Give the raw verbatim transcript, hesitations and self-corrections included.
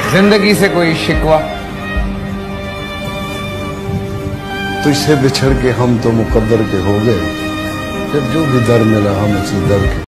जिंदगी से कोई शिकवा? तुझसे बिछड़ के हम तो मुकद्दर के हो गए, फिर जो भी दर मिला हम उसी दर के